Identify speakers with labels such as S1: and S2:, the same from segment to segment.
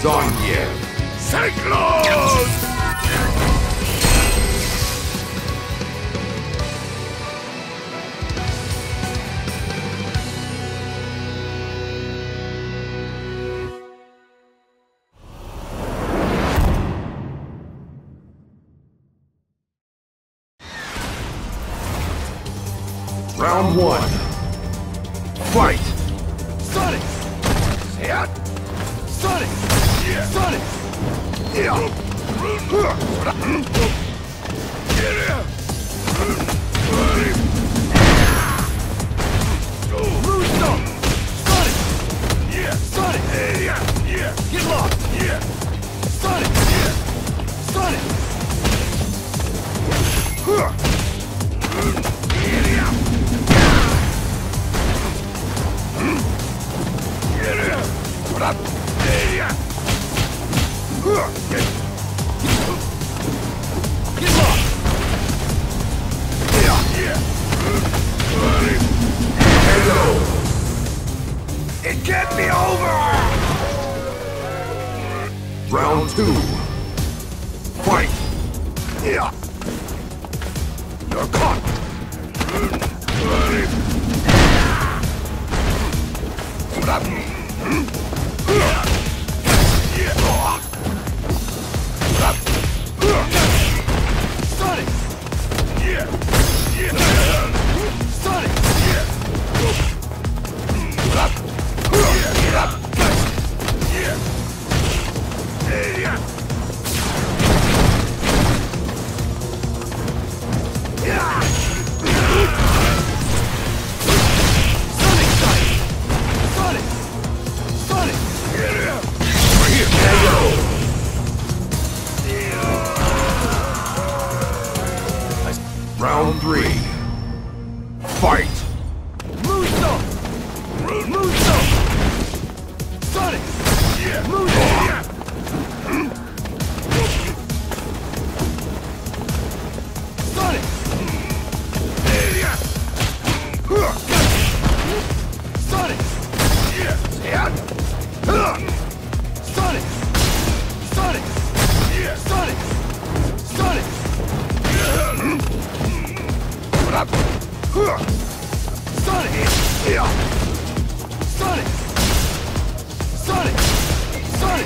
S1: Zangief.
S2: Cyclone!
S1: Round one. Fight!
S2: Sonic! Yeah. Sonic! Yeah. Sonic! Yeah. Moonstone! Sonic! Yeah. Sonic! Yeah. Yeah. Get lost! Yeah. Sonic! Yeah. Sonic! What up? Yeah. Get lost! Yeah.
S1: KO!
S2: It can't be over!
S1: Round two. Fight!
S2: Yeah. You're caught! What up? Yeah. What up? Sonic! Yeah. Sonic! Yeah. What up? What up? Yeah.
S1: Round three. Fight!
S2: Moonstone! Moonstone! Sonic! Yeah. Moonstone! Sonic! Sonic! Yeah. Sonic! Sonic! Yeah. Sonic! Sonic! What up? Sonic! Yeah. Sonic! Sonic! Sonic!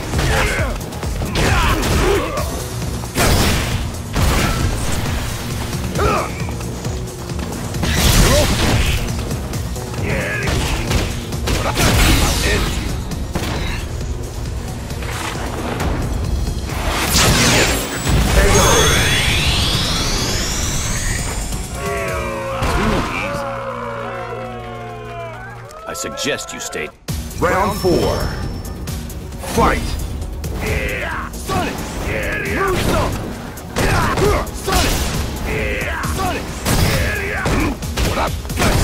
S3: I suggest you state.
S1: Round four. Fight!
S2: Yeah. Sonic! Moonstone! Yeah. Sonic! Yeah. Sonic! Yeah. What up?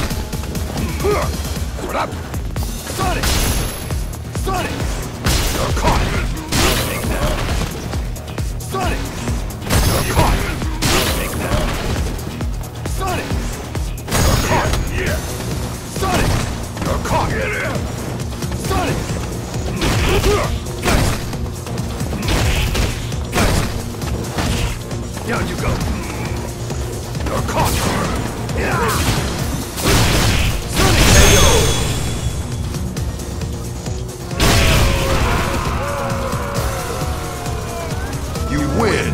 S2: What up? Sonic! Sonic! You're caught! Take that. Sonic! You're caught! Take that. Sonic! You're caught! Yeah. Sonic! You're caught! Yeah. Sonic! Down you go! You're caught! Yeah. Sonic!
S1: You win!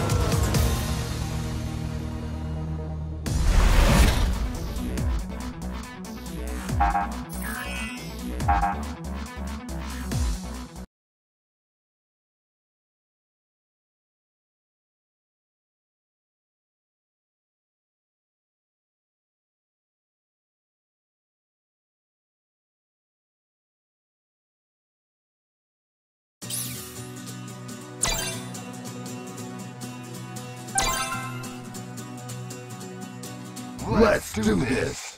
S1: Let's do this!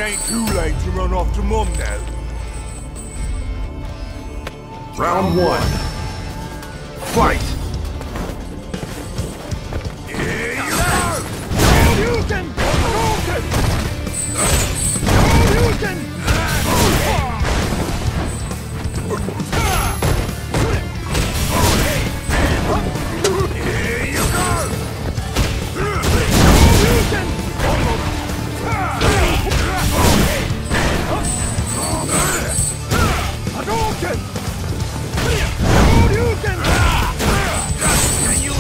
S2: ain't too late to run off to Mum now.
S1: Round 1. Fight!
S2: Here you go! Hadouken! Hadouken! Hadouken! Here you go! Hadouken! Hadouken! Hadouken! Can you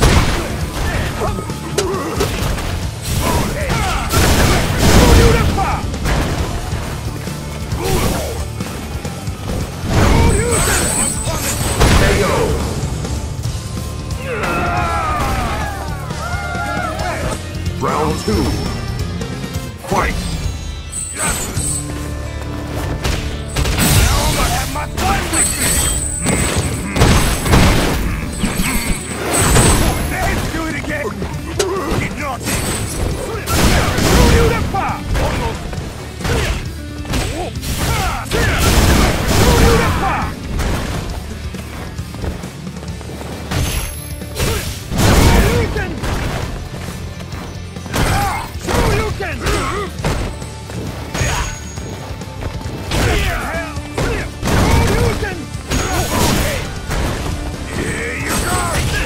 S1: Round 2. Fight!
S2: Now I'm gonna have my fun with you! Let's do it again! Get naughty! You the pop! You the pop! Shoryuken! Shoryuken! Here you go!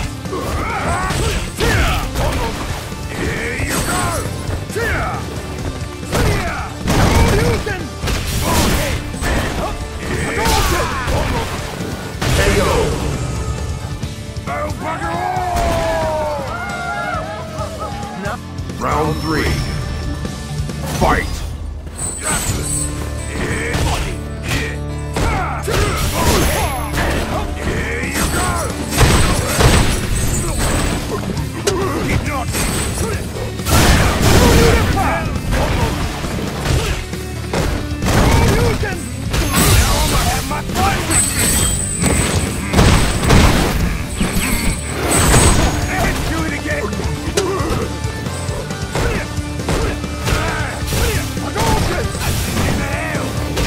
S2: Here you go! Shoryuken!
S1: KO!
S2: Oh, bugger all!
S1: Round 3. Fight!
S2: Here you go! Get naughty! Shoryuken! Now I'm gonna have my fun with you! Let's do it again! Hadouken! In the hell!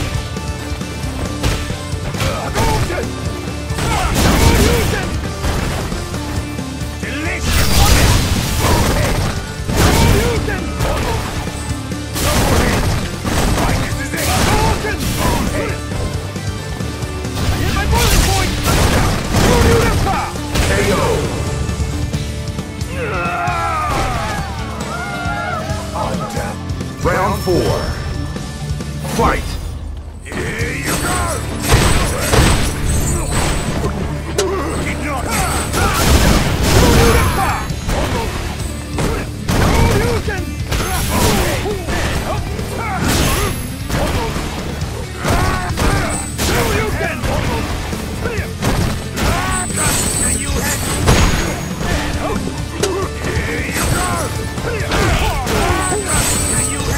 S2: Hadouken! Shoryuken! Delicious! Shoryuken! Right, this is it! Hadouken! I hit my boiling point! Shoryuken!
S1: KO! Round 4. Fight!
S2: Here you go! Get naughty! Shoryuken! Shoryuken! Can you Here you go! Can you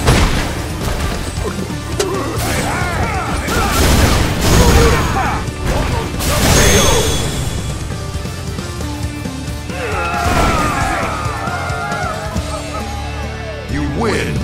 S1: You win!